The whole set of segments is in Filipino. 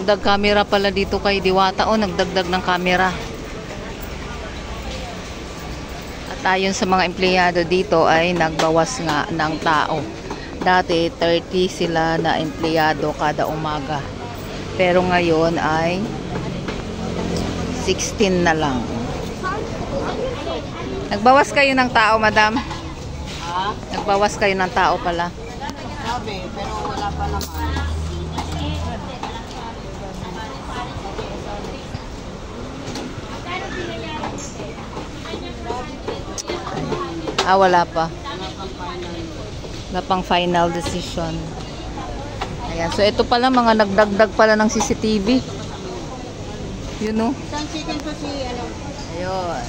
Dagdag camera pala dito kay Diwata. O, nagdagdag ng camera. At ayon sa mga empleyado dito ay nagbawas nga ng tao. Dati 30 sila na empleyado kada umaga. Pero ngayon ay 16 na lang. Nagbawas kayo ng tao, madam? Ha? Nagbawas kayo ng tao pala. Sabi, pero wala pa naman. Ah, wala pa. Wala pang final. Wala pang final decision. Ayan. So, ito pala, mga nagdagdag pala ng CCTV. Yun, no? Isang chicken to si, ano? Ayun.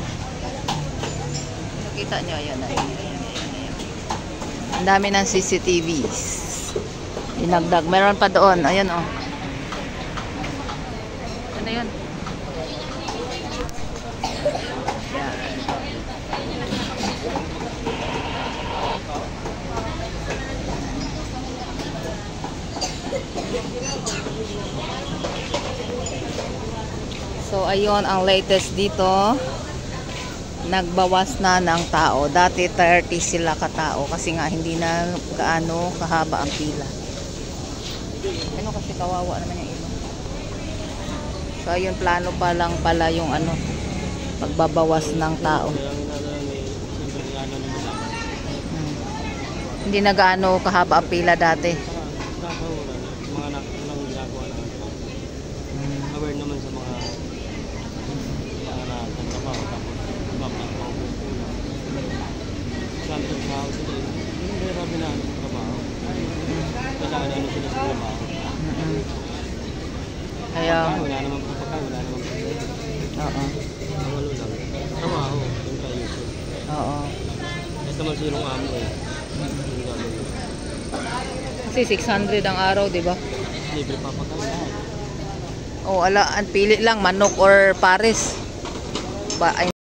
Nakita nyo, ayan. Ang dami ng CCTVs. Dinagdag. Meron pa doon. Ayan, oh. Ano yun? Ayan. So, ayun ang latest dito. Nagbawas na ng tao. Dati 30 sila katao kasi nga hindi na gaano kahaba ang pila. Ano kasi kawawa naman yung iba. So, ayun plano pa lang pala yung ano, pagbabawas ng tao. Hindi na gaano kahaba ang pila dati. Aware naman sa mga nagtatrabaho tapos sabi sa tao sila hindi na sabi na trabaho kasi ano sila sa trabaho Kaya wala naman pagkakay wala naman oo. walo lang trabaho yung kayo Oo. ito naman silong amo Kasi 600 ang araw, di ba? libre papakain lahat. O, ala, ang pili lang, manok or pares. Ba, ay